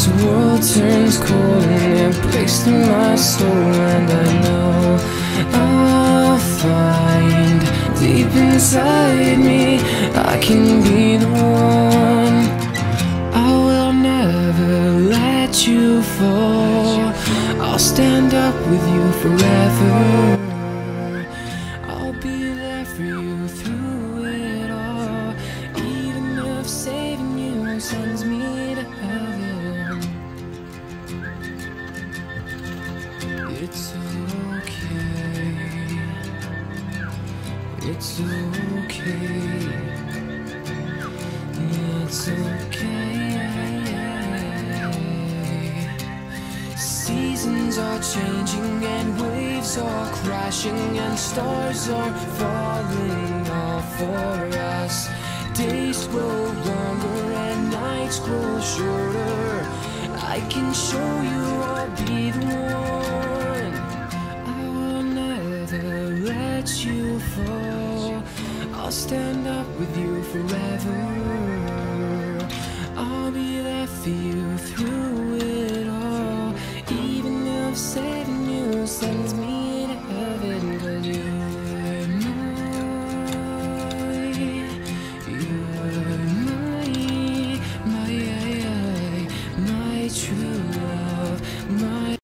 As the world turns cold and it breaks through my soul, and I know I'll find deep inside me I can be the one. I will never let you fall. I'll stand up with you forever. I'll be there for you through it all, even if saving you sends me to heaven. It's okay. It's okay. It's okay. Seasons are changing and waves are crashing and stars are falling all for us. Days grow longer and nights grow shorter. I can show you I'll be the one. I will never let you fall. I'll stand up with you forever.